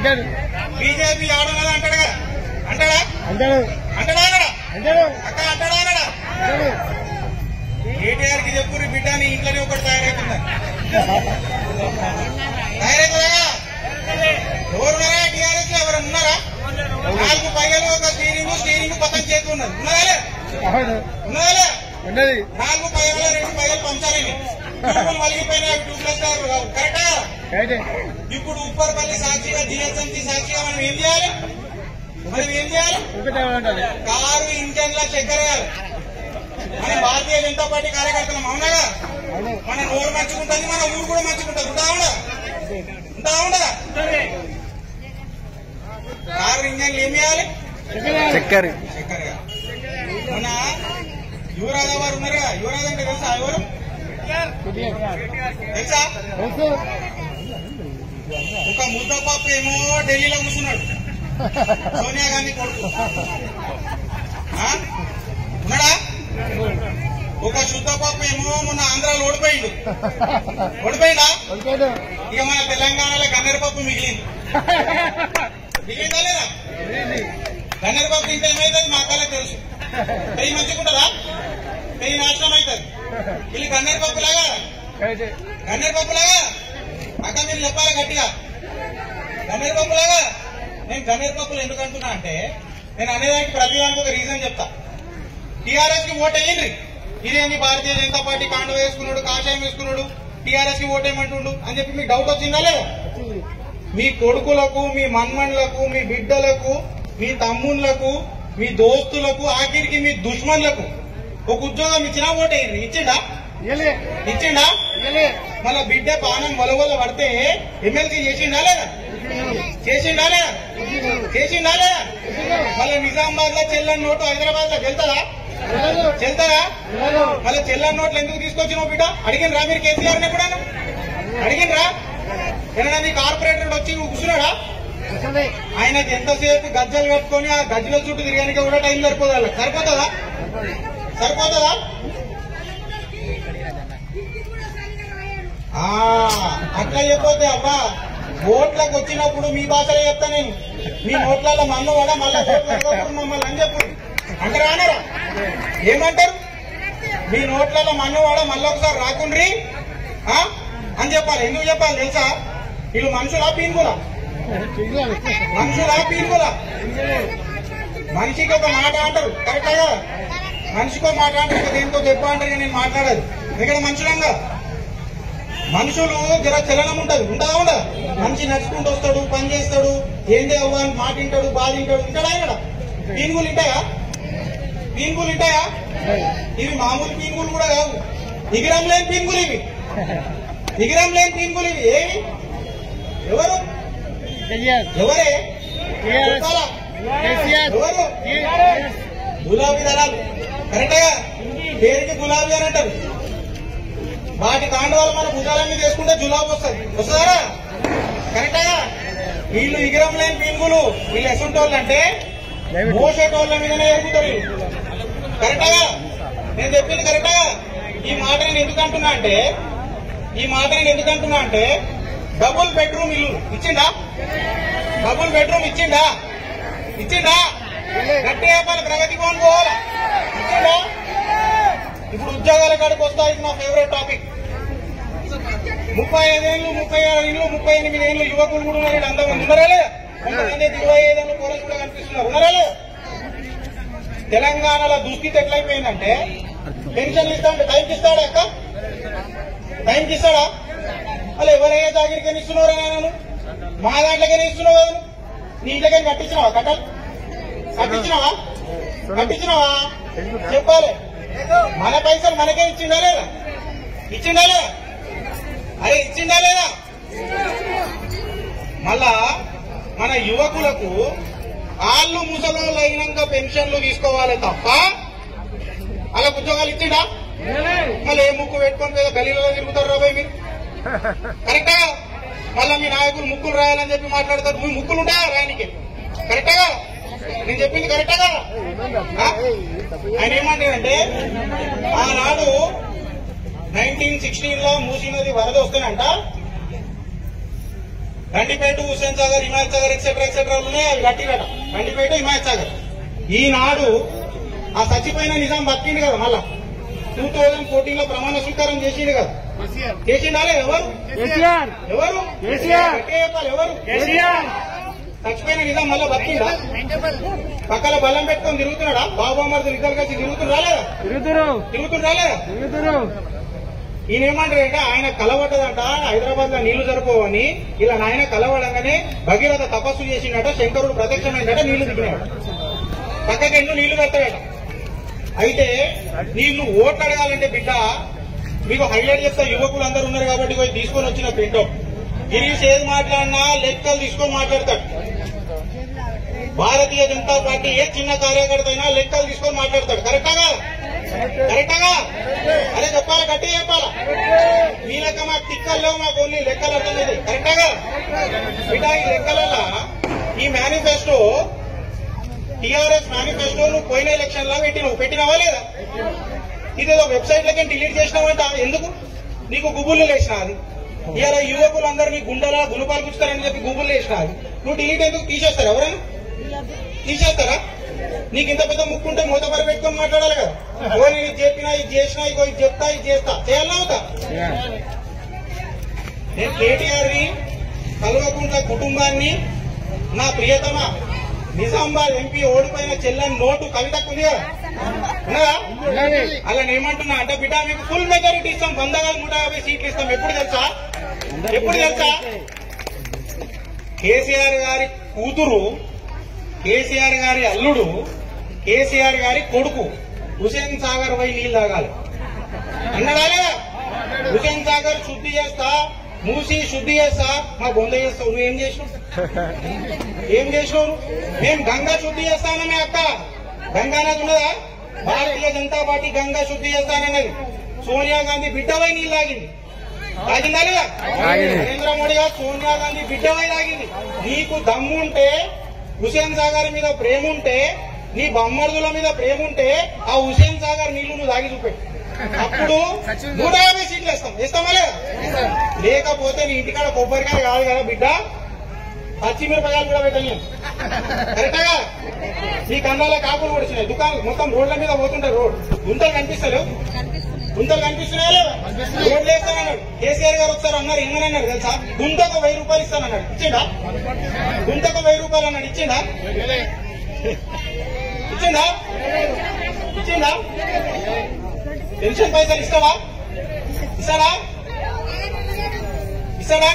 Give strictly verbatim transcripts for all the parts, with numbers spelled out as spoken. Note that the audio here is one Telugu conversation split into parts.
బీజేపీ ఆడన్నదా అంటాడు కదా అంటాడా అంటాడు అంటాడా అన్నాడా అంటాడు అక్క అంటాడా అన్నాడా కేటీఆర్ కి చెప్పుర్రి బిడ్డ నీ ఇంట్లోనే ఒకటి తయారైతుందా తయారైతుందా ఎవరున్నారా టీఆర్ఎస్ లో ఎవరు ఉన్నారా నాలుగు పైగలు ఒక స్టీరింగ్ స్టీరింగ్ పక్కన చేతి ఉన్నది ఉన్నదా ఉన్నదా ఉన్నది నాలుగు పైగలు రెండు పైగలు పంచాలి వలిగిపోయినాయి టూ ప్లస్ కరెక్టా ఇప్పుడు ఉప్పర్పల్లి సాక్షిగా జిహెచ్ఎంసీ సాక్షిగా మనం ఏం చేయాలి మనం ఏం చేయాలి కారు ఇంజన్ లా చక్కెర వేయాలి మనం భారతీయ జనతా పార్టీ కార్యకర్తలం అవునగా మన నోరు మంచుకుంటుంది మన ఊరు కూడా మంచుకుంటుంది ఉంటా ఉండా ఉంటా ఉండదా కారు ఇంజన్లు ఏం చేయాలి చక్కెర చక్కెర మన యువరాజ వారు ఉన్నారా యువరాజు అంటే తెలుసా ఎవరు తెలుసా ఒక ముద్దపప్పు ఏమో ఢిల్లీలో కూర్చున్నాడు సోనియా గాంధీ కొడుకు ఉన్నాడా ఒక శుద్ధపప్పు ఏమో మొన్న ఆంధ్రాలో ఓడిపోయిండు ఓడిపోయిందా ఇక మన తెలంగాణలో గన్నేరు పప్పు మిగిలింది మిగిలిందా లేదా గన్నేరు పప్పు తింటే ఏమైతుంది మా అక్కలకు తెలుసు పెయ్యి మంచుకుంటారా పెయ్యి నాశనం అవుతుంది వీళ్ళు గన్నేరు పప్పు లాగా గన్నేరు పప్పు లాగా అక్క మీరు చెప్పాలి గట్టిగా గన్నేరు పప్పు లాగా నేను గన్నేరు పప్పులు ఎందుకు అంటున్నా అంటే నేను అనేదానికి ప్రతిదానికి ఒక రీజన్ చెప్తా టీఆర్ఎస్ కి ఓటు వేయండి ఇదేంటి భారతీయ జనతా పార్టీ కాండ వేసుకున్నాడు కాషాయం వేసుకున్నాడు టీఆర్ఎస్ కి ఓటేయమంటుండు అని చెప్పి మీకు డౌట్ వచ్చిందా లేదా మీ కొడుకులకు మీ మన్మన్లకు మీ బిడ్డలకు మీ తమ్ముళ్లకు మీ దోస్తులకు ఆఖరికి మీ దుష్మన్లకు ఒక ఉద్యోగం ఇచ్చినా ఓటేయండి ఇచ్చిండా ఇచ్చిండా మళ్ళా బిడ్డ పానం వలవల పడితే ఎమ్మెల్సీ చేసిండా లేదా చేసిండా లేదా చేసిండా లేదా మళ్ళీ నిజామాబాద్ లో చెల్లని నోటు హైదరాబాద్ లో వెళ్తారా చెల్తారా మళ్ళీ చెల్లని నోట్లు ఎందుకు తీసుకొచ్చినావు బిడ్డ అడిగినరా మీరు కేసీఆర్ కూడా అడిగినరా ఏదైనా మీ కార్పొరేటర్ వచ్చి కూర్చున్నాడా ఆయనకి ఎంతసేపు గజ్జలు కట్టుకొని ఆ గజ్జల చుట్టూ తిరగడానికి కూడా టైం సరిపోదా సరిపోతుందా సరిపోతుందా అట్లా చెప్పొద్దు అవ్వా ఓట్లకు వచ్చినప్పుడు మీ భాషలో చెప్తా నేను మీ నోట్లలో మన్ను కూడా మళ్ళా మమ్మల్ని అని చెప్పు అంటారా అన్నారా ఏమంటారు మీ నోట్లలో మన్ను కూడా మళ్ళీ ఒకసారి రాకుండ్రి అని చెప్పాలి ఎందుకు చెప్పాలి తెలుసా వీళ్ళు మనుషులా పీనుగులా మనుషులా పీనుగులా మనిషికి ఒక మాట అంటారు కరెక్ట్గా మనిషికో మాట అంటారు దేనికో దెబ్బ అంటారు నేను మాట్లాడదు ఇక్కడ మనుషులంగా మనుషులు జర చలనం ఉంటది ఉంటుందా ఉండదా మనిషి నడుచుకుంటూ వస్తాడు పని చేస్తాడు ఏందే అవ్వాలి మాట వింటాడు బాధ వింటాడు ఉంటాడా ఆయన పీనుగులు ఉంటాయా పీనుగులు ఉంటాయా ఇవి మామూలు పీనుగులు కూడా కావు ఇగిరం లేని పీనుగులు ఇవి ఇగిరం లేని పీనుగులు ఇవి ఏవి ఎవరు ఎవరే ఎవరు గులాబీ దళాలు కరెక్ట్గా పేరుకి గులాబీ అని అంటారు వాటి కాండవాళ్ళు మన భుజాల మీద వేసుకుంటే జులాబ్ వస్తుంది వస్తుందా కరెక్ట్గా వీళ్ళు ఇగిరం లేని పీనుగులు వీళ్ళు ఎసుంటోళ్ళు అంటే మోసేటోళ్ళ మీదనే ఎరుగుతారు కరెక్ట్గా నేను చెప్పింది కరెక్ట్గా ఈ మాట నేను ఎందుకు అంటున్నా అంటే ఈ మాట నేను ఎందుకు అంటున్నా అంటే డబుల్ బెడ్రూమ్ ఇల్లు ఇచ్చిండా డబుల్ బెడ్రూమ్ ఇచ్చిండా ఇచ్చిండా గట్టి వ్యాపార ప్రగతి కోన్ పోవాలా ఇచ్చిండా ఇప్పుడు ఉద్యోగాల కాడికి వస్తా ఇది నా ఫేవరెట్ టాపిక్ ముప్పై ఐదేళ్ళు ముప్పై ఆరు ఏళ్ళు ముప్పై ఎనిమిది ఏళ్ళు యువకులు కూడా ఉన్నారు అంతమంది ఉన్నారా లేదా కొంతమంది ఇరవై ఐదేళ్ళు పోలీసు కూడా కనిపిస్తున్నారు ఉన్నారా లేదా తెలంగాణలో దుస్థితి ఎట్లయిపోయిందంటే పెన్షన్లు ఇస్తా అంటే టైంకి ఇస్తాడా అక్క టైంకి ఇస్తాడా అలా ఎవరైనా జాగిరికని ఇస్తున్నారా నేను మా దాంట్లోకైనా ఇస్తున్నావు కదా నీ ఇంట్లోకైనా కట్టించినావా కట్టలు కట్టించినావా కట్టించినావా చెప్పాలి మన పైసలు మనకే ఇచ్చిందా లేదా ఇచ్చిందా లేదా అరే ఇచ్చిందా లేదా మళ్ళా మన యువకులకు ఆళ్ళు ముసలోళ్ళు అయినాక పెన్షన్లు తీసుకోవాలి తప్ప అలా ఉద్యోగాలు ఇచ్చిండా మళ్ళీ ఏ ముక్కు పెట్టుకొని మీద గలీలలో తిరుగుతారు రాబోయ్ మీరు కరెక్టా మళ్ళా మీ నాయకులు ముక్కులు రాయాలని చెప్పి మాట్లాడతారు మీ ముక్కులు ఉంటాయా రాయనికి కరెక్టా నేను చెప్పింది కరెక్టా ఆయన ఏమంటాడంటే ఆనాడు నైన్టీన్ సిక్స్టీన్ లో మూసీ నది వరద వస్తేనంట గండిపేట, హుస్సేన్ సాగర్, హిమాయత్ సాగర్ ఎక్సెట్రా ఎక్సెట్రా ఉన్నాయి. అవి గట్టిగట గండిపేట, హిమాయత్ సాగర్. ఈనాడు ఆ చచ్చిపోయిన నిజాం బతికింది కదా, మళ్ళా టూ థౌజండ్ ఫోర్టీన్ లో ప్రమాణ స్వీకారం చేసిండు కదా. చేసిండాలే ఎవరు ఎవరు చెప్పాలి ఎవరు? చచ్చిపోయిన నిజాం మళ్ళా బతికిండా? పక్కన బల్లం పెట్టుకొని తిరుగుతున్నాడా? బాబు మరిది ఇద్దరు కలిసి తిరుగుతున్నా రాలేదా? తిరుగుతున్నా రాలేదా? ఈయన ఏమంటారంటే ఆయన కలవడ్డదంట, హైదరాబాద్ లో నీళ్లు సరిపోవని. ఇలా నాయన కలవడంగానే భగీరథ తపస్సు చేసిండట, శంకరుడు ప్రత్యక్షమైందట, నీళ్లు దిగినాడు. పక్కకి ఎన్నో నీళ్లు పెడతాడట. అయితే నీళ్లు ఓట్లు అడగాలంటే బిడ్డ, మీకు హైలైట్ చెప్తా, యువకులు అందరూ ఉన్నారు కాబట్టి పోయి తీసుకొని వచ్చిన ప్రింటౌట్. గిరీష్ ఏది మాట్లాడినా లెక్కలు తీసుకొని మాట్లాడతాడు. భారతీయ జనతా పార్టీ ఏ చిన్న కార్యకర్త అయినా లెక్కలు తీసుకొని మాట్లాడతాడు. కరెక్టాగా కరెక్టాగా అదే చెప్పాలా, గట్టి చెప్పాలా? మీ లెక్క మాకు టిక్కలు లేవు, మాకు ఓన్లీ లెక్కలు అర్థమైంది. కరెక్టాగా బిడ్డ, ఈ లెక్కలలో ఈ మేనిఫెస్టో, టీఆర్ఎస్ మేనిఫెస్టో నువ్వు పోయిన ఎలక్షన్ లా పెట్టినావు, పెట్టినావా లేదా? ఇదేదో వెబ్సైట్ లకి డిలీట్ చేసినావంట. ఎందుకు? నీకు గుబుల్లు లేచినా అది. ఇలా యువకులందరినీ గుండెలా గులుపాలు గుచ్చుతారని చెప్పి గుబుల్లు లేచినా అది. నువ్వు డిలీట్ ఎందుకు? తీసేస్తారా? ఎవరైనా తీసేస్తారా? నీకు ఇంత పెద్ద ముక్కుంటే మూతపరి పెట్టుకొని మాట్లాడాలి కదా. ఓ నేను ఇది చెప్పినా, ఇది చేసినా, ఇగో ఇది చెప్తా, ఇది చేస్తా, చేయాలా అవుతా? నేను కేటీఆర్ ని, కల్వకుంట్ల కుటుంబాన్ని, నా ప్రియతమ నిజామాబాద్ ఎంపీ ఓడిపోయిన చెల్లని నోటు కవితకు ఉంది కదా, ఉన్నదా? అలా ఏమంటున్నా అంటే బిడ్డ, మీకు ఫుల్ మెజారిటీ ఇస్తాం, వంద కాదు నూట యాభై సీట్లు ఇస్తాం. ఎప్పుడు తెలుసా? ఎప్పుడు తెలుసా? కేసీఆర్ గారి కూతురు, కేసీఆర్ గారి అల్లుడు, కేసీఆర్ గారి కొడుకు హుస్సేన్ సాగర్ పోయి నీళ్ళు తాగాలి అన్నదా లేదా? హుస్సేన్ సాగర్ శుద్ధి చేస్తా, మూసి శుద్ధి చేస్తా, మా బొంద చేస్తావు. నువ్వేం చేసినావు? ఏం చేసినావు? మేము గంగా శుద్ధి చేస్తానమే అక్క. గంగా నది ఉన్నదా? భారతీయ జనతా పార్టీ గంగా శుద్ధి చేస్తానన్నది. సోనియా గాంధీ బిడ్డపై నీళ్ళు తాగింది. తాగిందా లేదా? నరేంద్ర మోడీ గారు సోనియా గాంధీ బిడ్డపై తాగింది. నీకు దమ్ముంటే, హుస్సేన్ సాగర్ మీద ప్రేమ ఉంటే, నీ బొమ్మర్దుల మీద ప్రేమ ఉంటే, ఆ హుస్సేన్ సాగర్ నీళ్లు నువ్వు తాగి చూపెట్టు. అప్పుడు నూట యాభై సీట్లు వేస్తాం. వేస్తామా లేదా? లేకపోతే నీ ఇంటికాడ కొబ్బరికాయ కాదు కదా బిడ్డ, పచ్చిమిరపకాయలు కూడా పెట్టలేము. కరెక్టగా? నీ కందాల కాపులు పొడిచినాయి, దుకాణాలు మొత్తం రోడ్ల మీద పోతుంటారు. రోడ్ గుంతలు కనిపిస్తలేవు? గుంతలు కనిపిస్తున్నాయా లేదా? రోడ్లు వేస్తానన్నాడు కేసీఆర్ గారు. ఒకసారి అన్నారు, ఏమని అన్నారు తెలుసా? గుంతకు వెయ్యి రూపాయలు ఇస్తానన్నాడు. ఇచ్చిండా? గుంతకు వెయ్యి రూపాయలు అన్నాడు. ఇచ్చిండా? ఇచ్చిండా? ఇచ్చిండా? పెన్షన్ పైసలు ఇస్తావా? ఇస్తాడా? ఇస్తాడా?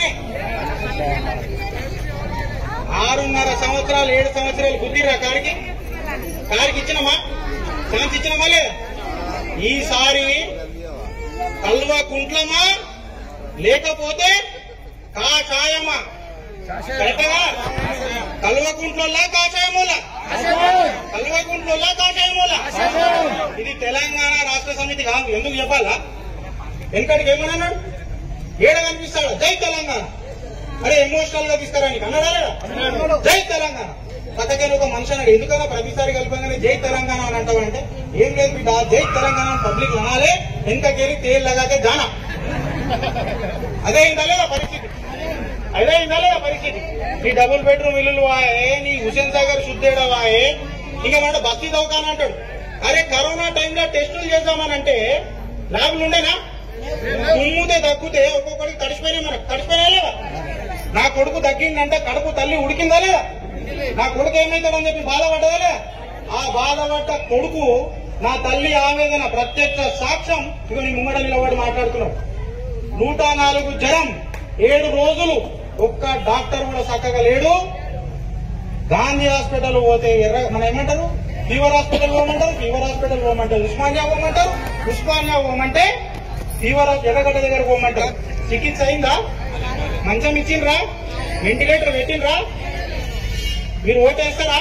ఆరున్నర సంవత్సరాలు ఏడు సంవత్సరాలు గుద్దిరా కారికి కారికి ఇచ్చినమా? ఛాన్స్ ఇచ్చినమా లేదా? ఈసారి కల్వకుంట్లమా లేకపోతే కాషాయమా? కరెక్టగా? కల్వకుంట్ల కాషాయమూల, కల్వకుంట్ల కాషాయమూల. ఇది తెలంగాణ రాష్ట్ర సమితి కాదు. ఎందుకు చెప్పాలా? వెనకటికి ఏమన్నాడు? ఏడ కనిపిస్తాడు జై తెలంగాణ. అరే ఎమోషనల్ గా తీసుకురా నీకు అన్నాడా లేదా? జై తెలంగాణ. పక్కన ఒక మనిషి అన్నాడు, ఎందుకన్నా ప్రతిసారి కలిపగానే జై తెలంగాణ అని అంటావంటే, ఏం లేదు బిడ్డ, జై తెలంగాణ పబ్లిక్ అనాలే, వెనకకేరి తేలు లగాకే జానా. అదే అయిందా లేదా పరిస్థితి? అదే అయిందా లేదా పరిస్థితి? నీ డబుల్ బెడ్రూమ్ ఇల్లులు వాయే, నీ హుస్సేన్ సాగర్ శుద్ధేడా వాయే, ఇంకా మాట బస్తీ దౌకాన అంటాడు. అరే కరోనా టైంలో టెస్టులు చేద్దామనంటే ల్యాబ్లు ఉండేనా? తుమ్ముతే తగ్గితే ఒక్కొక్కడికి తడిసిపోయినా, మనకు తడిసిపోయినా లేదా? నా కొడుకు తగ్గిందంటే కడుపు తల్లి ఉడికిందా లేదా? నా కొడుకు ఏమైతాడని చెప్పి బాధపడ్డదా లేదా? ఆ బాధపడ్డ కొడుకు, నా తల్లి ఆవేదన ప్రత్యక్ష సాక్ష్యం. ఇక నీ ముంగడ నిలబడి మాట్లాడుతున్నావు. నూట నాలుగు జ్వరం, ఏడు రోజులు, ఒక్క డాక్టర్ కూడా చక్కగా లేడు. గాంధీ హాస్పిటల్ పోతే ఎర్ర మన ఏమంటారు, ఫీవర్ హాస్పిటల్ పోమంటారు, ఫీవర్ హాస్పిటల్ పోమంటారు, ఉస్మానియా పోమంటారు, ఉస్మానియా పోమంటే ఫీవర్ ఎర్రగడ్డ దగ్గర పోమంటారు. చికిత్స అయిందా? మంచం ఇచ్చిండ్రా? వెంటిలేటర్ పెట్టిండ్రా? మీరు ఓటేస్తారా?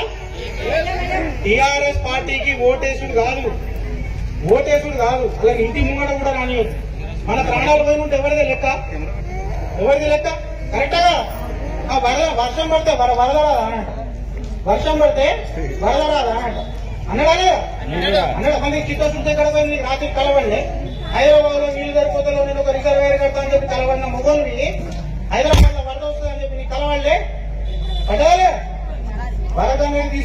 టీఆర్ఎస్ పార్టీకి ఓటేసుడు కాదు, ఓటేసుడు కాదు, అలాగే ఇంటి ముంగడ కూడా రానియొద్దు. మన ప్రాణాలు పోయి ఉంటే ఎవరిదే లెక్క? ఎవరిది లెక్క? కరెక్టా? ఆ వరద వర్షం పడితే వర వరద రాదా అనంట, వర్షం పడితే వరద రాదా అనంట అన్నడా లేదా? అన్నడా? మంది చిత్తశుద్ధి ఎక్కడ పోయింది? రాత్రి కలవండి. హైదరాబాద్ లో నీళ్లు సరిపోతే నేను ఒక రిజర్వేర్ కడతా అని చెప్పి కలవడిన మొగోల్ని హైదరాబాద్ లో వరద వస్తుందని చెప్పి నీకు కలవండి.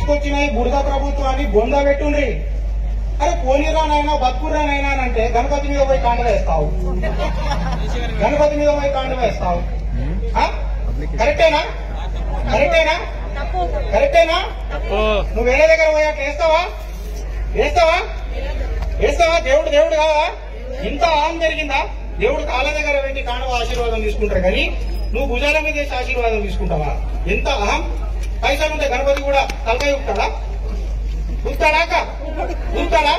తీసుకొచ్చిన ఈ బురద ప్రభుత్వాన్ని బొంద పెట్టుండ్రి. అరే పోనీరానైనా బతుకురానైనా అంటే గణపతి మీద పోయి కాండ వేస్తావు, గణపతి మీద పోయి కాండ వేస్తావు. కరెక్టేనా? కరెక్టేనా? కరెక్టేనా? నువ్వు వేరే దగ్గర పోయి అట్లా వేస్తావా? వేస్తావా? వేస్తావా? దేవుడు దేవుడు కావా? ఇంత ఆం జరిగిందా? దేవుడు కాళ్ళ దగ్గర పెట్టి కాండవ ఆశీర్వాదం తీసుకుంటారు కానీ నువ్వు భుజాల మీద చేసి ఆశీర్వాదం తీసుకుంటావా? ఎంత అహం! పైసలు ఉంటే గణపతి కూడా తలకాయ ఊపుతాడా? ఊపుతాడా అక్క? ఊపుతాడా?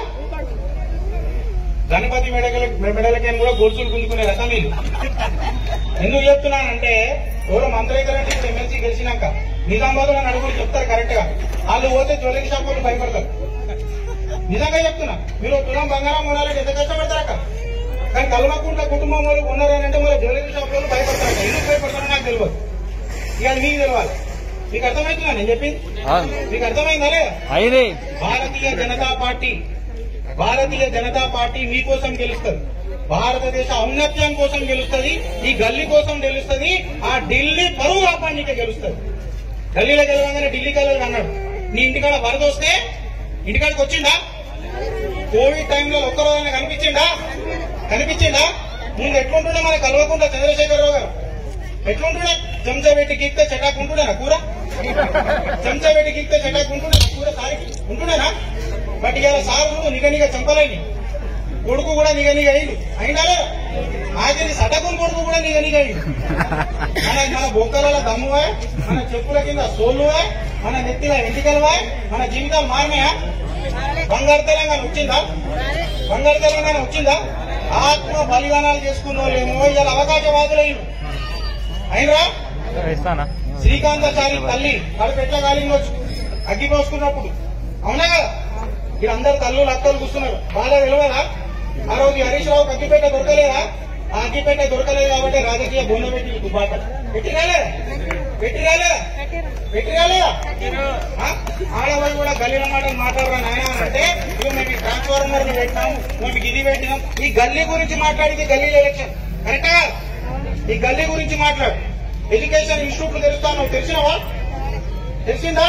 గణపతి మెడల మెడలకేం కూడా గొలుసులు గుంజుకునే రసం ఇది. ఎందుకు చెప్తున్నానంటే ఎవరో మంత్రేతరంటే ఇప్పుడు ఎమ్మెల్సీ గెలిచినాక నిజామాబాద్ లో నలుగురు చెప్తారు కరెక్ట్ గా, వాళ్ళు పోతే జ్యువెలరీ షాప్ వాళ్ళు భయపడతారు. నిజంగా చెప్తున్నా, మీరు తులం బంగారం కొనాలంటే ఎంత కష్టపడతారక్క. కానీ కల్వకుంట్ల కుటుంబం వాళ్ళు ఉన్నారని అంటే మన జ్యువెలరీ షాప్ వాళ్ళు భయపడతారట. ఎందుకు భయపడతారో నాకు తెలియదు, ఇక అది మీకు తెలియాలి. మీకు అర్థమవుతుందా నేను చెప్పింది? మీకు అర్థమైందా లేదా? భారతీయ జనతా పార్టీ భారతీయ జనతా పార్టీ మీకోసం గెలుస్తుంది, భారతదేశ ఔన్నత్యం కోసం గెలుస్తుంది, ఈ గల్లీ కోసం గెలుస్తుంది, ఆ ఢిల్లీ పరువు కాపాడికే గెలుస్తుంది. గల్లీలో గెలవగానే ఢిల్లీకి వెళ్ళాలి అన్నాడు. నీ ఇంటికాడ వరద వస్తే ఇంటికాడికి వచ్చిందా? కోవిడ్ టైంలో ఒక్కరోజైనా కనిపించిందా? కనిపించిందా? ముందు ఎట్లుంటుండే మన కల్వకుంట్ల చంద్రశేఖరరావు గారు ఎట్లుంటుండే? చెంచా పెట్టి గీక్తే చెటాకు ఉంటుండేనా కూర? చెంచా పెట్టి గీక్తే చెటాకు ఉంటుండే కూర సారికి ఉంటుండేనా? బట్ ఇవాళ సారు నిగనిగా చంపలేని కొడుకు కూడా నిగనిగా అయింది. అయినా ఆఖరి సటకుని కొడుకు కూడా నిగనిగా అయింది. మన మన బొక్కల దమ్మువా, మన చెప్పుల కింద సోళ్ళువా, మన నెత్తిన ఎంటికలవా, మన జీవితాలు మారినాయా? బంగారు తెలంగాణ వచ్చిందా? బంగారు తెలంగాణ వచ్చిందా? ఆత్మ బలిదానాలు చేసుకున్న వాళ్ళేమో ఇవాళ అవకాశవాదులైన అయినరా? శ్రీకాంతాచారి తల్లి కడుపు ఎట్లా కాలిండొచ్చు అగ్గి పోసుకున్నప్పుడు, అవునా కదా? ఇక్కడ అందరు తల్లులు అక్కలు కూర్చున్నారు, బాగా తెలియదా? ఆ రోజు హరీష్ రావుకి అగ్గిపేట దొరకలేదా? ఆ అగ్గిపేట దొరకలేదు కాబట్టి రాజకీయ బొంద పెట్టి దుబాట పెట్టి రాలేదా? పెట్టి రాలేదా? పెట్టి రాలేదా? ఆడవాళ్ళు కూడా గల్లీల మాటలు మాట్లాడరా నాయన అంటే ఇవి మేము ట్రాన్స్ఫార్మర్లు పెట్టినాము, మేము ఇది పెట్టినాం. ఈ గల్లీ గురించి మాట్లాడింది గల్లీల ఎలక్షన్ కరెక్టా? ఈ గల్లీ గురించి మాట్లాడు. ఎడ్యుకేషన్ ఇన్స్టిట్యూట్లు తెలుస్తాను, తెలిసినవా? తెలిసిందా?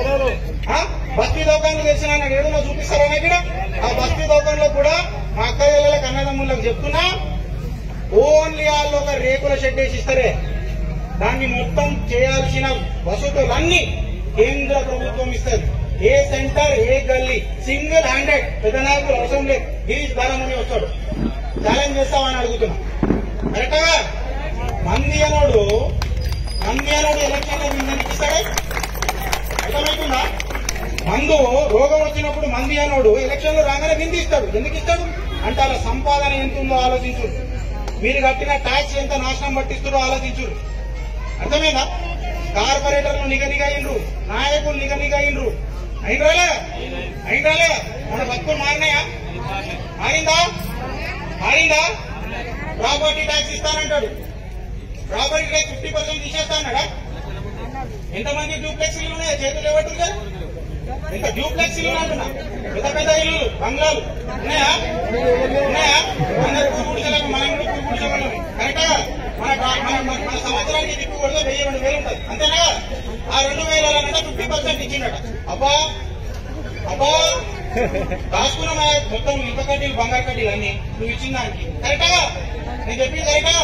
బస్తీ దౌకాన్లు తెలిసిన ఏడులో చూపిస్తారా ఇక్కడ? ఆ బస్తీ దౌకాన్లో కూడా మా అక్క పిల్లలకు అన్నదమ్ములకు చెప్తున్నా, ఓన్లీ వాళ్ళు ఒక రేకుల షెడ్ వేసి ఇస్తారే, దాన్ని మొత్తం చేయాల్సిన వసతులన్నీ కేంద్ర ప్రభుత్వం ఇస్తుంది. ఏ సెంటర్ ఏ గల్లీ సింగిల్ హ్యాండెడ్ పెద్ద నాయకులు అవసరం లేదు, గిరీష్ బాలముని వస్తాడు ఛాలెంజ్ చేస్తామని అడుగుతున్నా. కరెక్ట్గా మంది అనోడు మంది అనోడు ఎలక్షన్ లో ఎందుకు ఇస్తాడే? అర్థమవుతుందా? మందు రోగం వచ్చినప్పుడు మంది అనోడు ఎలక్షన్ లో రాగానే విందు ఇస్తాడు. ఎందుకు ఇస్తాడు అంటే అలా సంపాదన ఎంత ఉందో ఆలోచించు, మీరు కట్టిన ట్యాక్స్ ఎంత నాశనం పట్టిస్తుందో ఆలోచించు. అర్థమైందా? కార్పొరేటర్లు నిగనిగా అయిండ్రు, నాయకులు నిగనిగా అయిండ్రు. అయినరాలే అయినరాలే మన బతుకులు మారినాయా? మారిందా? మారిందా? ప్రాపర్టీ ట్యాక్స్ ఇస్తానంటాడు, ప్రాపర్టీ ట్యాక్స్ ఫిఫ్టీ పర్సెంట్ తీసేస్తానడా? ఎంతమంది డూప్లెక్స్ ఇల్లు ఉన్నాయా? చేతులు ఇవ్వట్లేదు కదా? ఇంకా డూప్లెక్స్ ఇల్లు అంటున్నా, పెద్ద పెద్ద ఇల్లు బంగ్లాలు ఉన్నాయా? ఉన్నాయా? అందరు కూర్చోలేము, మనం కూడా కూర్చోగలం. కరెక్టా? మన మన సంవత్సరానికి దిక్కు కూడా వెయ్యి రెండు వేలు ఉంటుంది అంతేనా? ఆ రెండు వేల ఫిఫ్టీ పర్సెంట్ ఇచ్చిండట. అబ్బా అబ్బా దాచుకున్న మొత్తం ఇనుప కడ్డీలు బంగారు కడ్డీలు అన్ని నువ్వు ఇచ్చిన దానికి కరెక్టా? నేను చెప్పింది కరెక్టా?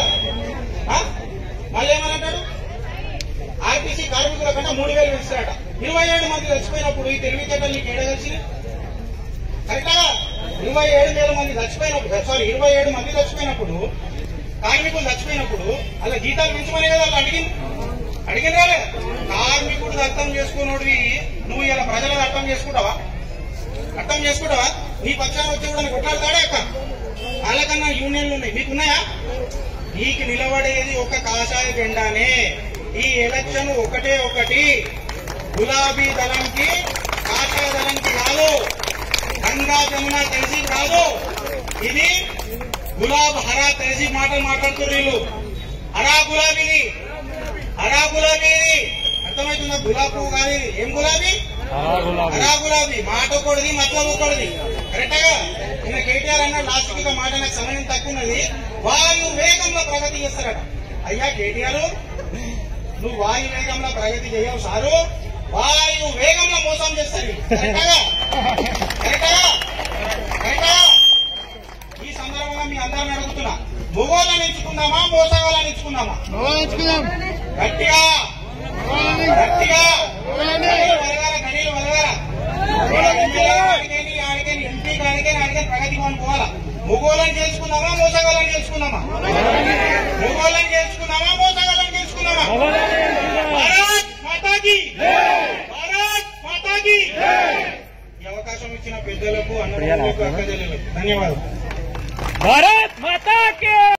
మళ్ళీ ఏమనంటాడు? ఆర్టీసీ కార్మికుల కన్నా మూడు వేలు ఇస్తారట. ఇరవై ఏడు మంది చచ్చిపోయినప్పుడు ఈ తెలివితేటలు నీకు ఏడగలిసి కరెక్టా? ఇరవై ఏడు వేల మంది చచ్చిపోయినప్పుడు సారీ ఇరవై ఏడు మంది చచ్చిపోయినప్పుడు కార్మికులు చచ్చిపోయినప్పుడు అలా జీతాలు పెంచమనే కదా వాళ్ళు అడిగింది అడిగింది కాలే? కార్మికుడు అర్థం చేసుకున్నోడివి నువ్వు ఇలా ప్రజలను అర్థం చేసుకుంటావా? అర్థం చేసుకుంటావా? నీ పక్షాన వచ్చి కూడా కొట్లాడతాడే అక్క. వాళ్ళకన్నా యూనియన్లు ఉన్నాయి, మీకున్నాయా? నీకు నిలబడేది ఒక కాషాయ జెండానే. ఈ ఎలక్షన్ ఒకటే ఒకటి, గులాబీ దళంకి కాషాయ దళంకి కాదు, గంగా జమున తెలిసి కాదు. ఇది గులాబ్ హరా తెలిసి మాటలు మాట్లాడుతున్నారు వీళ్ళు. హరా గులాబీది హరా గులాబీది అర్థమవుతుందా? గులాబ్ పువ్వు కాదు, ఏం గులాబీ? హరా గులాబీ. మాట ఒకటిది మతలబ్ ఒకటిది. కరెక్ట్గా నిన్న కేటీఆర్ అన్న లాస్ట్ కి మాట నాకు సమయం తక్కువ ఉన్నది, వాయు వేగంలో ప్రగతి చేస్తారట. అయ్యా కేటీఆర్, నువ్వు వాయు వేగంలో ప్రగతి చేయవు సారు, వాయు వేగంలో మోసం చేస్తారు వీళ్ళు. కరెక్టా కరెక్టా కరెక్టా ఈ సందర్భంగా మీ అందరిని అడుగుతున్నా, మొగోళ్ళని ఎంచుకుందామా మోసగాళ్ళని ఎంచుకుందామా? గట్టిగా గట్టిగా వలగాల గడిలు వలగాల ఆడికేని ఆడికేని ఎంపీ ఆడికేని ఆడికేని ప్రగతి భవన్ పోవాలా? మొగోళ్ళని చేసుకుందామా మోసగాళ్ళని చేసుకుందామా? మొగోళ్ళని చేసుకుందామా మోసగాళ్ళని చేసుకుందామా? భారత్ మాతాకి భారత్ మాతాకి. ఈ అవకాశం ఇచ్చిన పెద్దలకు అన్నలకు అక్క చెల్లెలకు ధన్యవాదాలు. భారత్ మాతాకి.